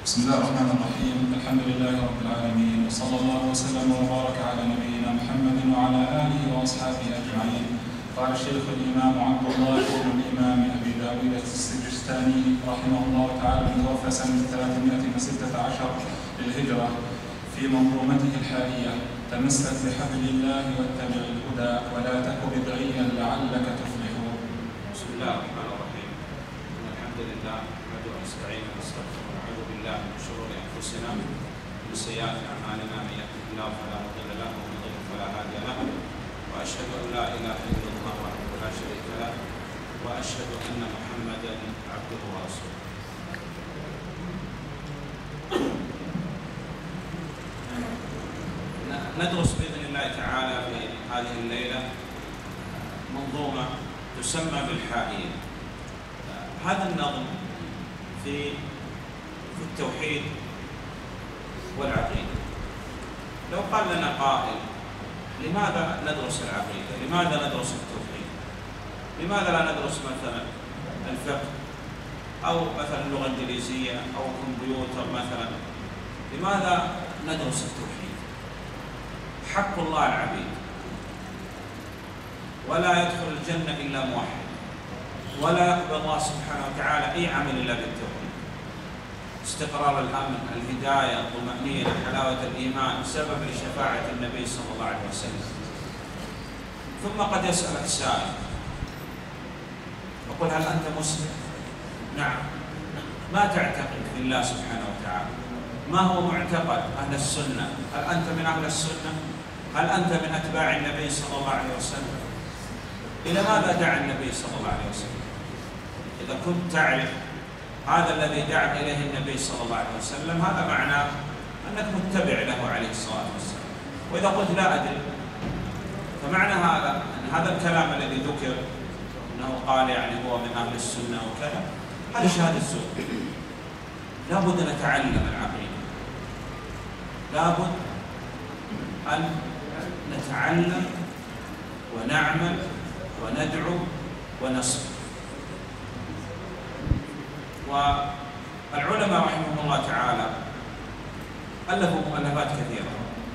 بسم الله الرحمن الرحيم. الحمد لله رب العالمين، وصلى الله وسلم وبارك على نبينا محمد وعلى آله وأصحابه أجمعين. قال الشيخ الإمام عبد الله بن الإمام أبي داود السجستاني رحمه الله تعالى المتوفى سنة 316 للهجرة في منظومته الحالية: تمسك بحبل الله واتبع الهدى ولا تك بدعيا لعلك تفلح. بسم الله الرحمن الرحيم. الحمد لله نحمده ونستعينه ونستغفره ونعوذ بالله من شرور انفسنا ومن سيئات اعمالنا، من يهده الله فلا مضل له ومن يضلل فلا هادي له، واشهد ان لا اله الا الله وحده لا شريك له، واشهد ان محمدا عبده ورسوله. ندرس باذن الله تعالى في هذه الليله منظومه تسمى بالحائية. هذا النظم في التوحيد والعقيدة. لو قال لنا قائل: لماذا ندرس العقيدة؟ لماذا ندرس التوحيد؟ لماذا لا ندرس مثلا الفقه أو مثلا اللغة الإنجليزية أو الكمبيوتر مثلا؟ لماذا ندرس التوحيد؟ حق الله العبيد، ولا يدخل الجنة إلا موحد، ولا يقبل الله سبحانه وتعالى أي عمل إلا بالتوحيد. استقرار الأمن، الهداية، الطمأنينة، حلاوة الإيمان، سبب لشفاعة النبي صلى الله عليه وسلم. ثم قد يسألك سائل يقول: هل أنت مسلم؟ نعم. ما تعتقد في الله سبحانه وتعالى؟ ما هو معتقد أهل السنة؟ هل أنت من أهل السنة؟ هل أنت من أتباع النبي صلى الله عليه وسلم؟ إلى ماذا دعا النبي صلى الله عليه وسلم؟ إذا كنت تعرف هذا الذي دعا إليه النبي صلى الله عليه وسلم، هذا معناه أنك متبع له عليه الصلاة والسلام. وإذا قلت لا أدري، فمعنى هذا أن هذا الكلام الذي ذكر أنه قال يعني هو من أهل السنة وكذا، هذا شهادة زور. لابد أن نتعلم العقيدة، لابد أن نتعلم ونعمل وندعو ونصبر. والعلماء رحمهم الله تعالى ألفوا مؤلفات كثيرة،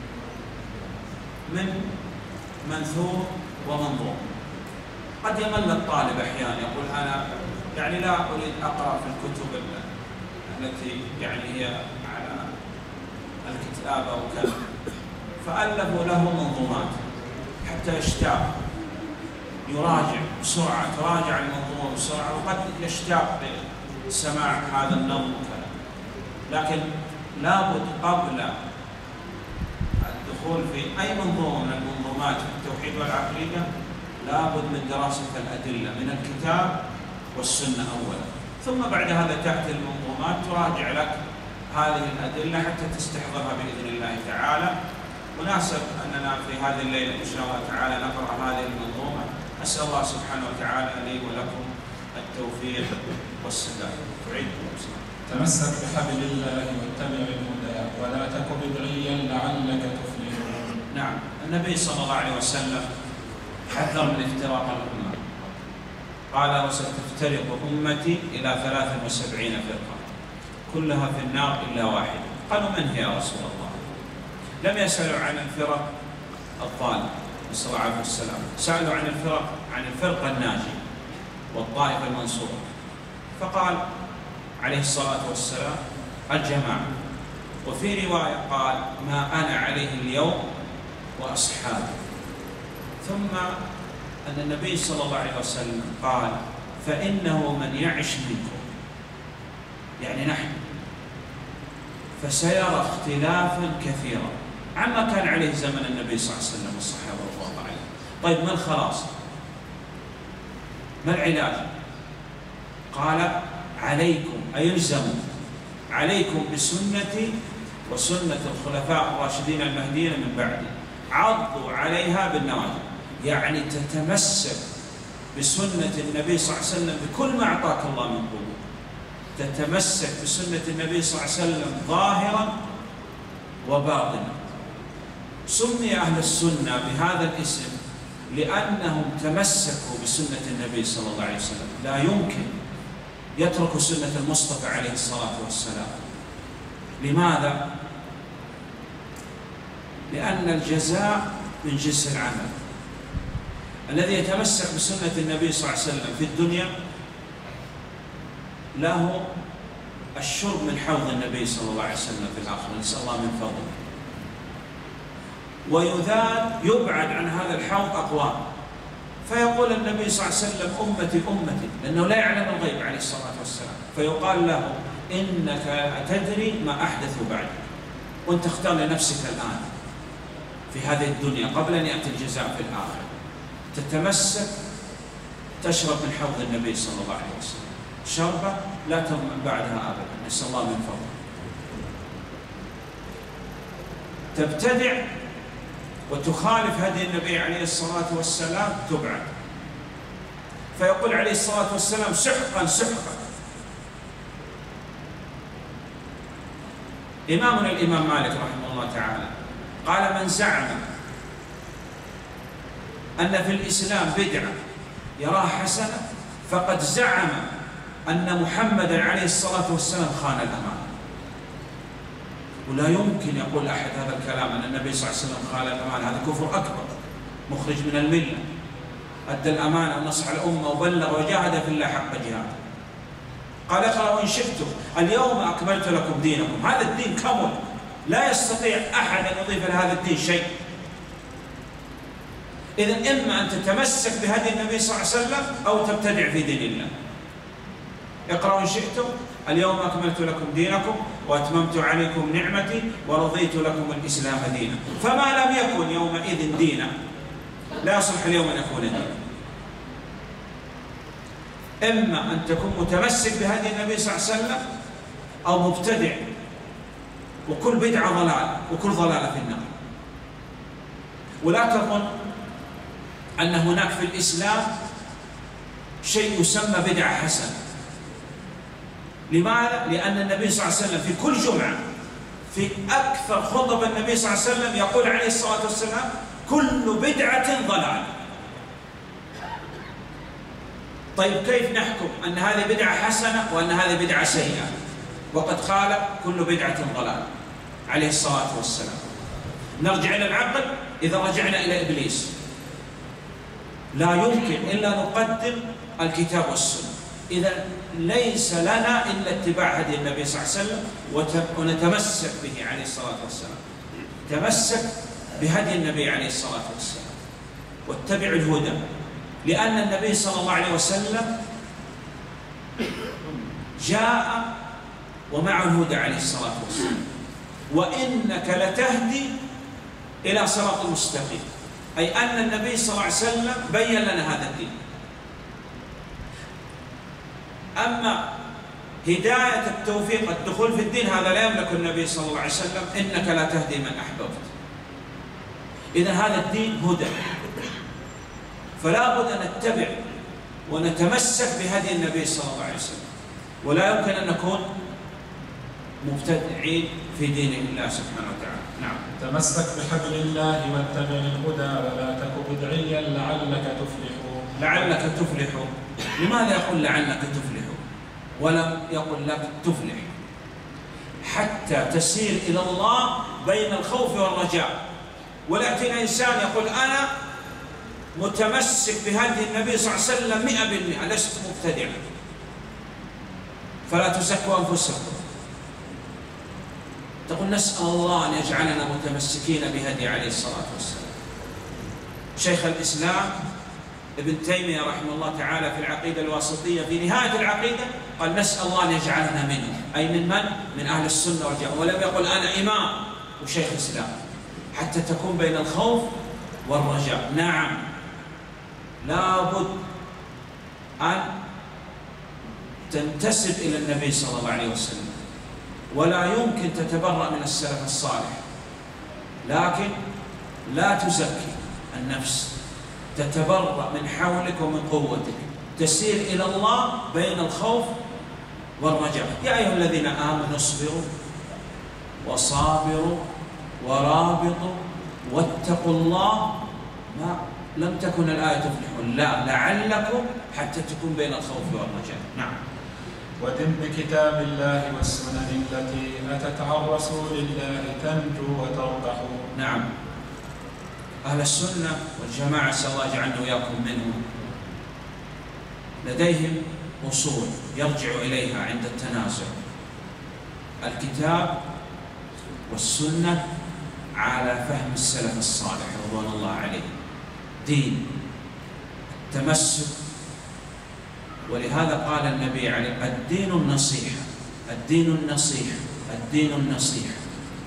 من منثور ومنظوم. قد يمل الطالب أحيانا، يقول: أنا يعني لا أريد أقرأ في الكتب التي يعني هي على الكتابة وكذا، فألفوا له منظومات حتى يشتاق، يراجع بسرعة، تراجع المنظومة بسرعة، وقد يشتاق لسماع هذا النظم وكذا. لكن لابد قبل الدخول في أي منظومة من المنظومات في التوحيد والعقيدة لابد من دراسة الأدلة من الكتاب والسنة أولا، ثم بعد هذا تأتي المنظومات تراجع لك هذه الأدلة حتى تستحضرها بإذن الله تعالى. مناسب أننا في هذه الليلة إن شاء الله تعالى نقرأ هذه المنظومة. أسأل الله سبحانه وتعالى لي ولكم التوفيق والسداد. تعيد تمسك بحبل الله واتبع الهدى ولا تك بدعيا لعلك تفلح. نعم، النبي صلى الله عليه وسلم حذر من افتراق الأمة، قال: وستفترق أمتي إلى 73 فرقة كلها في النار إلا واحدة. قالوا: من هي يا رسول الله؟ لم يسألوا عن الفرق الضالة نسأل الله عليه والسلام، سألوا عن الفرقة الناجية والطائفة المنصورة. فقال عليه الصلاة والسلام: الجماعة. وفي رواية قال: ما أنا عليه اليوم وأصحابي. ثم أن النبي صلى الله عليه وسلم قال: فإنه من يعش منكم، يعني نحن، فسيرى اختلافا كثيرا عما كان عليه زمن النبي صلى الله عليه وسلم والصحابة رضي الله عنهم. طيب ما الخلاص؟ ما العلاج؟ قال: عليكم، أي يلزموا عليكم بسنتي وسنة الخلفاء الراشدين المهديين من بعدي، عضوا عليها بالنواجذ. يعني تتمسك بسنة النبي صلى الله عليه وسلم بكل ما أعطاك الله من قوة، تتمسك بسنة النبي صلى الله عليه وسلم ظاهرا وباطنا. سمي أهل السنة بهذا الاسم لأنهم تمسكوا بسنة النبي صلى الله عليه وسلم. لا يمكن يترك سنة المصطفى عليه الصلاة والسلام، لماذا؟ لأن الجزاء من جنس العمل. الذي يتمسك بسنة النبي صلى الله عليه وسلم في الدنيا له الشرب من حوض النبي صلى الله عليه وسلم في الآخرة، نسأل الله من فضله. يبعد عن هذا الحوض أقوام، فيقول النبي صلى الله عليه وسلم أمتي أمتي، لأنه لا يعلم الغيب عليه الصلاة والسلام، فيقال له إنك تدري ما أحدثوا بعدك، وأنت اختار لنفسك الآن في هذه الدنيا قبل أن يأتي الجزاء في الآخرة، تتمسك تشرب من حوض النبي صلى الله عليه وسلم شربة لا تظمأ بعدها أبدا، نسأل الله من فضله. تبتدع وتخالف هدي النبي عليه الصلاة والسلام تبعد. فيقول عليه الصلاة والسلام سحقا سحقا. إمامنا الإمام مالك رحمه الله تعالى قال من زعم أن في الإسلام بدعة يراها حسنة فقد زعم أن محمدا عليه الصلاة والسلام خان الأمانة. ولا يمكن يقول أحد هذا الكلام أن النبي صلى الله عليه وسلم خان الأمانة، هذا كفر أكبر مخرج من الملة. أدى الأمانة ونصح الأمة وبلغ وجاهد في الله حق جهاده. قال اقرأوا إن شئتم اليوم أكملت لكم دينكم. هذا الدين كمل، لا يستطيع أحد أن يضيف لهذا الدين شيء. إذن إما أن تتمسك بهدي النبي صلى الله عليه وسلم أو تبتدع في دين الله. اقرأوا إن شئتم اليوم أكملت لكم دينكم وأتممت عليكم نعمتي ورضيت لكم الإسلام دينا. فما لم يكن يومئذ دينا لا يصلح اليوم أن يكون دينا. إما أن تكون متمسك بهدي النبي صلى الله عليه وسلم أو مبتدع، وكل بدعة ضلال وكل ضلالة في النار. ولا تظن أن هناك في الإسلام شيء يسمى بدعة حسنة. لماذا؟ لأن النبي صلى الله عليه وسلم في كل جمعة في أكثر خطب النبي صلى الله عليه وسلم يقول عليه الصلاة والسلام كل بدعة ضلال. طيب كيف نحكم أن هذه بدعة حسنة وأن هذه بدعة سيئة وقد قال كل بدعة ضلال عليه الصلاة والسلام؟ نرجع إلى العقل إذا رجعنا إلى إبليس. لا يمكن إلا نقدم الكتاب والسنة. إذا ليس لنا إلا اتباع هدي النبي صلى الله عليه وسلم ونتمسك به عليه الصلاة والسلام. تمسك بهدي النبي عليه الصلاة والسلام واتبع الهدى، لأن النبي صلى الله عليه وسلم جاء ومعه الهدى عليه الصلاة والسلام. وإنك لتهدي إلى صراط مستقيم، أي أن النبي صلى الله عليه وسلم بين لنا هذا الدين. أما هداية التوفيق الدخول في الدين هذا لا يملك النبي صلى الله عليه وسلم، إنك لا تهدي من أحببت. إذا هذا الدين هدى، فلا بد أن نتبع ونتمسك بهدي النبي صلى الله عليه وسلم، ولا يمكن أن نكون مبتدعين في دين الله سبحانه وتعالى. نعم. تمسك بحبل الله واتبع الهدى ولا تك بدعيا لعلك تفلح. لعلك تفلح. لماذا يقول لعلك تفلح ولم يقل لك تفلح؟ حتى تسير إلى الله بين الخوف والرجاء. ولا يأتي الإنسان يقول أنا متمسك بهدي النبي صلى الله عليه وسلم 100%، لست مبتدعا. فلا تزكوا أنفسكم. تقول نسأل الله أن يجعلنا متمسكين بهدي عليه الصلاة والسلام. شيخ الإسلام ابن تيمية رحمه الله تعالى في العقيدة الواسطية في نهاية العقيدة قال نسأل الله أن يجعلنا منه، أي من من؟ من أهل السنة والجماعة. ولم يقل أنا إمام وشيخ إسلام، حتى تكون بين الخوف والرجاء. نعم، لابد أن تنتسب إلى النبي صلى الله عليه وسلم، ولا يمكن تتبرأ من السلف الصالح، لكن لا تزكي النفس، تتبرأ من حولك ومن قوتك، تسير إلى الله بين الخوف والرجاء. يا أيها الذين آمنوا اصبروا وصابروا ورابطوا واتقوا الله. ما لم تكن الآية تفلحون، لا، لعلكم، حتى تكون بين الخوف والرجاء. نعم. ودن بكتاب الله والسنن التي أتت عن رسول الله تنجو وتربح. نعم، أهل السنة والجماعة سأل الله يجعلنا وإياكم منهم لديهم أصول يرجع إليها عند التنازع: الكتاب والسنة على فهم السلف الصالح رضوان الله عليهم، دين تمسك. ولهذا قال النبي عليه: الدين النصيحة، الدين النصيحة، الدين النصيحة.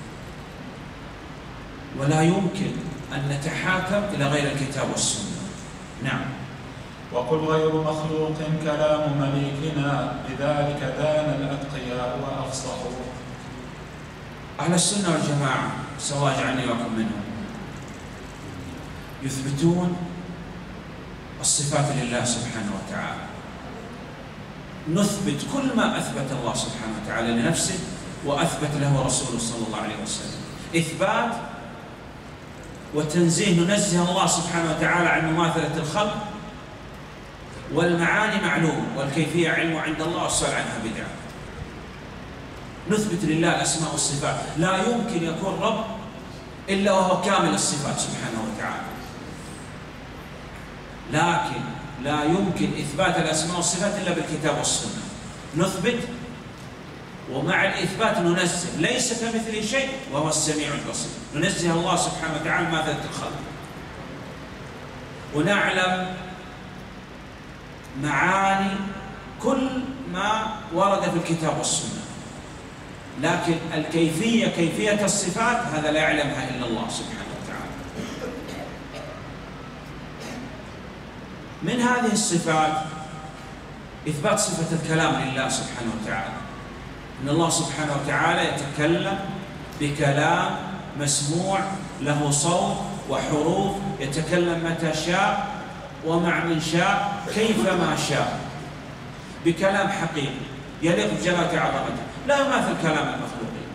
ولا يمكن أن نتحاكم إلى غير الكتاب والسنة. نعم. وقل غير مخلوق كلام مليكنا بذلك دان الأتقياء وأفصحوا. أهل السنة والجماعة سواء جعلني وكم منهم يثبتون الصفات لله سبحانه وتعالى، نثبت كل ما أثبت الله سبحانه وتعالى لنفسه وأثبت له رسوله صلى الله عليه وسلم، إثبات وتنزيه. ننزه الله سبحانه وتعالى عن مماثلة الخلق، والمعاني معلومة والكيفية علم عند الله والسؤال عنها بدعة. نثبت لله الأسماء والصفات، لا يمكن يكون رب إلا وهو كامل الصفات سبحانه وتعالى، لكن لا يمكن إثبات الأسماء والصفات إلا بالكتاب والسنة. نثبت ومع الإثبات ننزه، ليس كمثله شيء وهو السميع البصير. ننزه الله سبحانه وتعالى ماذا الخلق، ونعلم معاني كل ما ورد في الكتاب والسنة، لكن الكيفية، كيفية الصفات، هذا لا يعلمها إلا الله سبحانه وتعالى. من هذه الصفات إثبات صفة الكلام لله سبحانه وتعالى، إن الله سبحانه وتعالى يتكلم بكلام مسموع له صوت وحروف، يتكلم متى شاء ومع من شاء كيفما شاء، بكلام حقيقي يليق بجلالة عظمته، لا يماثل كلام المخلوقين.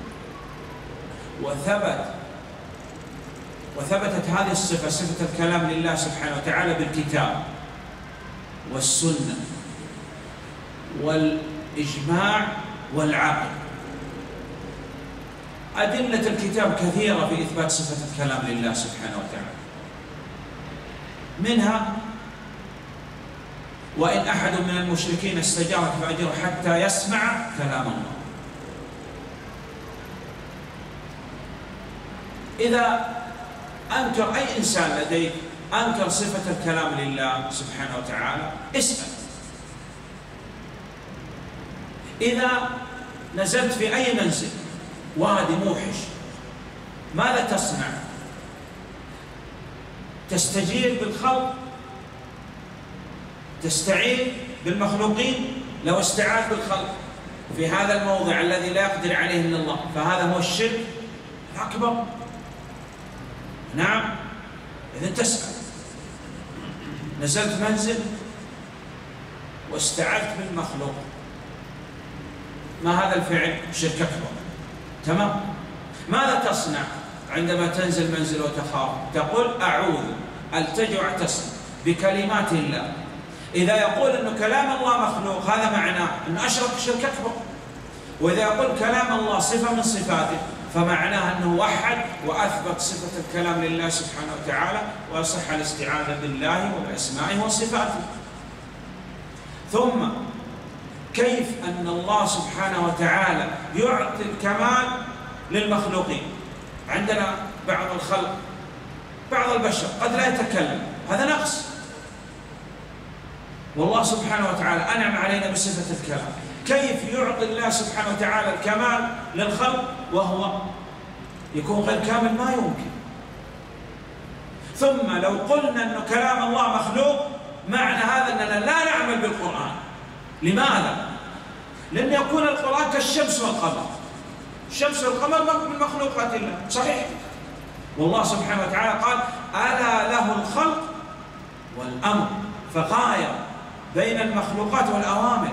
وثبتت هذه الصفة، صفة الكلام لله سبحانه وتعالى، بالكتاب والسنة والإجماع والعقل. أدلة الكتاب كثيرة في إثبات صفة الكلام لله سبحانه وتعالى، منها: وإن أحد من المشركين استجارك فأجره حتى يسمع كلام الله. إذا أنكر أي إنسان لديك أنكر صفة الكلام لله سبحانه وتعالى، اسأل. إذا نزلت في أي منزل وادي موحش، ماذا تصنع؟ تستجير بالخلق؟ تستعين بالمخلوقين؟ لو استعان بالخلق في هذا الموضع الذي لا يقدر عليه إلا الله، فهذا هو الشرك الأكبر. نعم. إذن تسأل. نزلت منزل واستعذت بالمخلوق، ما هذا الفعل؟ شرك أكبر. تمام. ماذا تصنع عندما تنزل منزل وتخاف؟ تقول: أعوذ، ألتجئ واعتصم بكلمات الله. إذا يقول أن كلام الله مخلوق، هذا معناه أنه أشرك شرك أكبر. وإذا يقول كلام الله صفة من صفاته، فمعناه أنه وحد وأثبت صفة الكلام لله سبحانه وتعالى، ويصح الاستعاذة بالله وبأسمائه وصفاته. ثم كيف أن الله سبحانه وتعالى يعطي الكمال للمخلوقين؟ عندنا بعض الخلق، بعض البشر قد لا يتكلم، هذا نقص، والله سبحانه وتعالى أنعم علينا بصفة الكلام. كيف يعطي الله سبحانه وتعالى الكمال للخلق وهو يكون غير كامل؟ ما يمكن. ثم لو قلنا أن كلام الله مخلوق، معنى هذا أننا لا نعمل بالقرآن. لماذا؟ لأن يكون القرآن كالشمس والقمر. الشمس والقمر من مخلوقات الله، صحيح؟ والله سبحانه وتعالى قال: ألا له الخلق والأمر، فغاية بين المخلوقات والأوامر.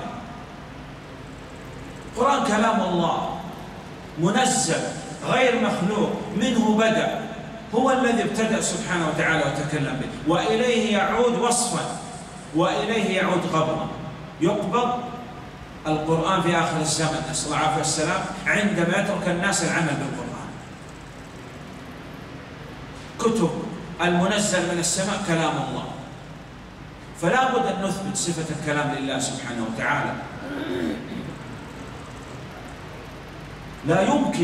القرآن كلام الله منزل غير مخلوق، منه بدأ، هو الذي ابتدأ سبحانه وتعالى وتكلم به، وإليه يعود وصفا وإليه يعود خبرا، يقبض القرآن في آخر الزمن نسأل الله العافية والسلام عندما يترك الناس العمل بالقرآن. كتب المنزل من السماء كلام الله، فلا بد أن نثبت صفة الكلام لله سبحانه وتعالى. لا يمكن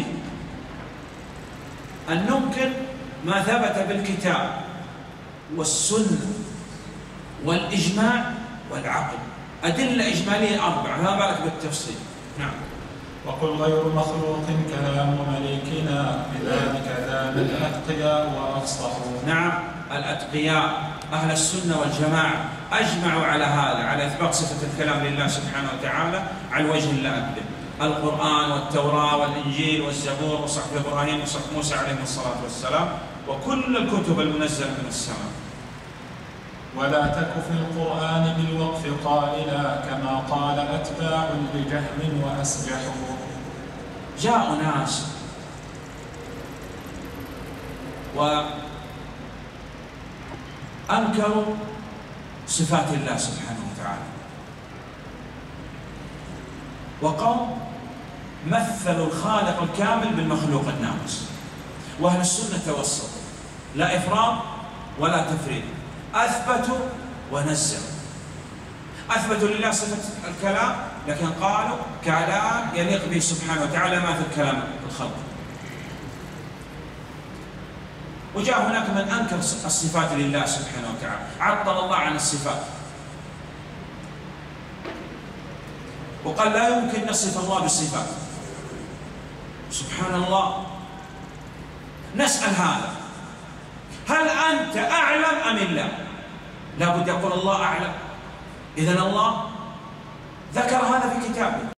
أن ننكر ما ثبت بالكتاب والسنة والإجماع والعقل، أدلة إجمالية 4، ما بالك بالتفصيل. نعم. وقل غير مخلوق كلام مليكنا بذلك ذاب الأتقياء وأفصحوا. نعم، الأتقياء أهل السنة والجماعة أجمعوا على هذا، على إثبات صفة الكلام لله سبحانه وتعالى على الوجه اللائق. القرآن والتوراة والإنجيل والزبور وصحف إبراهيم وصحف موسى عليه الصلاة والسلام وكل الكتب المنزلة من السماء. ولا تك في القرآن بالوقف قائلا كما قال أتباع لجهم وأسجحوا. جاءوا ناس وأنكروا صفات الله سبحانه وتعالى، وقوم مثلوا الخالق الكامل بالمخلوق الناقص، وأهل السنة توسطوا، لا إفراط ولا تفريط، أثبتوا ونزلوا. أثبتوا لله صفة الكلام لكن قالوا كلام يليق به سبحانه وتعالى ما في الكلام الخلق. وجاء هناك من أنكر الصفات لله سبحانه وتعالى، عطل الله عن الصفات وقال لا يمكن نصف الله بالصفات. سبحان الله. نسأل هذا، هل أنت أعلم أم الله؟ لا بد يقول الله أعلم. إذن الله ذكر هذا في كتابه.